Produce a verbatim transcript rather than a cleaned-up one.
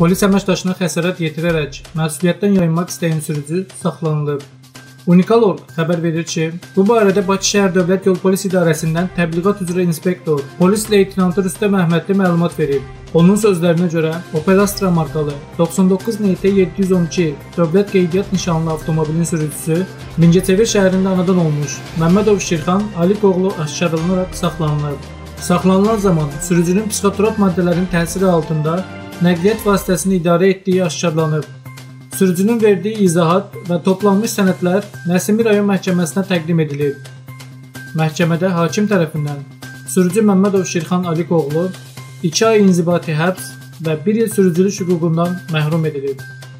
Polis əməkdaşına xəsarət yetirərək məsuliyyətdən yayınmaq istəyən sürücü saxlanılıb. Unikal.org xəbər verir ki, bu barədə Bakı şəhər Dövlət Yol Polis İdarəsindən təbliğat üzrə inspektor polis leytenantı Rüstəm Əhmədli məlumat verib. Onun sözlərinə görə Opel Astra markalı doxsan doqquz N T yeddi yüz on iki dövlət qeydiyyat nişanlı avtomobilin sürücüsü Mingəçevir şəhərində anadan olmuş Məmmədov Şirxan Alikoğlu aşkarlanaraq saxlanılıb. Saxlanılan zaman sürücünün psixotrop maddələrin təsiri altında nəqliyyat vasitəsini idarə etdiyi aşkarlanıb. Sürücünün verdiyi izahat və toplanmış sənədlər Nəsimi rayon məhkəməsinə təqdim edilib. Məhkəmədə hakim tərəfindən sürücü Məmmədov Şirxan Alikoğlu iki ay inzibati həbs və bir il sürücülük hüququndan məhrum edilib.